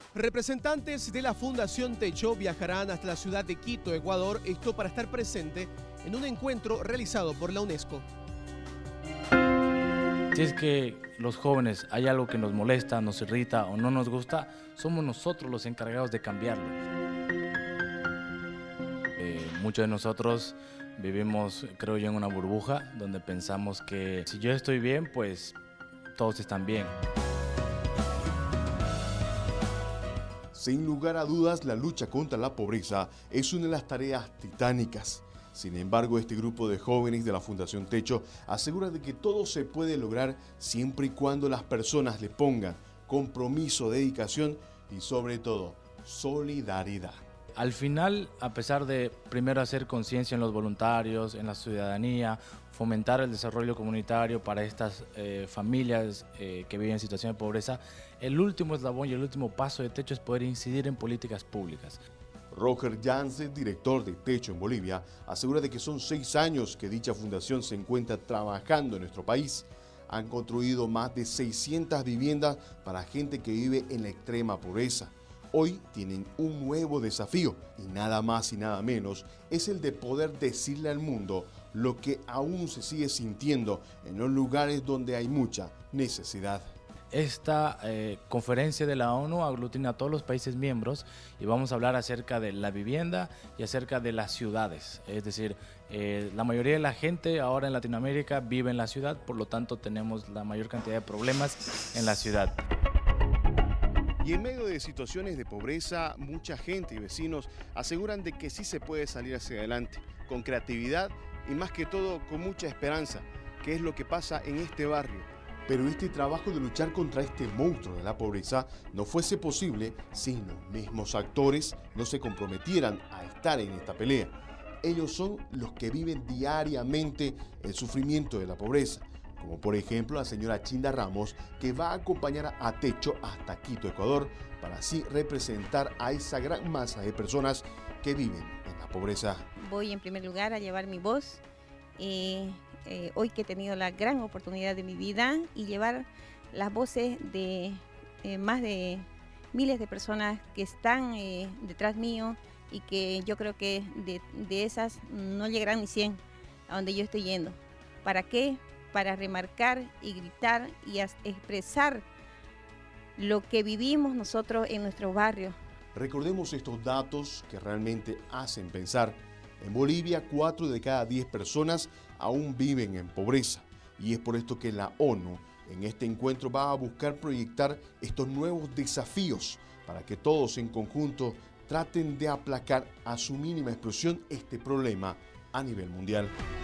Representantes de la Fundación Techo viajarán hasta la ciudad de Quito, Ecuador, esto para estar presente en un encuentro realizado por la UNESCO. Si es que los jóvenes hay algo que nos molesta, nos irrita o no nos gusta, somos nosotros los encargados de cambiarlo. Muchos de nosotros vivimos, creo yo, en una burbuja donde pensamos que si yo estoy bien, pues todos están bien. Sin lugar a dudas, la lucha contra la pobreza es una de las tareas titánicas. Sin embargo, este grupo de jóvenes de la Fundación Techo asegura de que todo se puede lograr siempre y cuando las personas le pongan compromiso, dedicación y sobre todo solidaridad. Al final, a pesar de primero hacer conciencia en los voluntarios, en la ciudadanía, fomentar el desarrollo comunitario para estas familias que viven en situación de pobreza, el último eslabón y el último paso de Techo es poder incidir en políticas públicas. Roger Jansen, director de Techo en Bolivia, asegura de que son 6 años que dicha fundación se encuentra trabajando en nuestro país. Han construido más de 600 viviendas para gente que vive en la extrema pobreza. Hoy tienen un nuevo desafío y nada más y nada menos es el de poder decirle al mundo lo que aún se sigue sintiendo en los lugares donde hay mucha necesidad. Esta conferencia de la ONU aglutina a todos los países miembros y vamos a hablar acerca de la vivienda y acerca de las ciudades. Es decir, la mayoría de la gente ahora en Latinoamérica vive en la ciudad, por lo tanto tenemos la mayor cantidad de problemas en la ciudad. Y en medio de situaciones de pobreza, mucha gente y vecinos aseguran de que sí se puede salir hacia adelante, con creatividad y más que todo con mucha esperanza, que es lo que pasa en este barrio. Pero este trabajo de luchar contra este monstruo de la pobreza no fuese posible si los mismos actores no se comprometieran a estar en esta pelea. Ellos son los que viven diariamente el sufrimiento de la pobreza, como por ejemplo la señora Chinda Ramos, que va a acompañar a Techo hasta Quito, Ecuador, para así representar a esa gran masa de personas que viven en la pobreza. Voy en primer lugar a llevar mi voz. Hoy que he tenido la gran oportunidad de mi vida y llevar las voces de más de miles de personas que están detrás mío y que yo creo que de esas no llegarán ni 100 a donde yo estoy yendo. ¿Para qué? Para remarcar y gritar y expresar lo que vivimos nosotros en nuestro barrio. Recordemos estos datos que realmente hacen pensar. En Bolivia, 4 de cada 10 personas aún viven en pobreza. Y es por esto que la ONU en este encuentro va a buscar proyectar estos nuevos desafíos para que todos en conjunto traten de aplacar a su mínima expresión este problema a nivel mundial.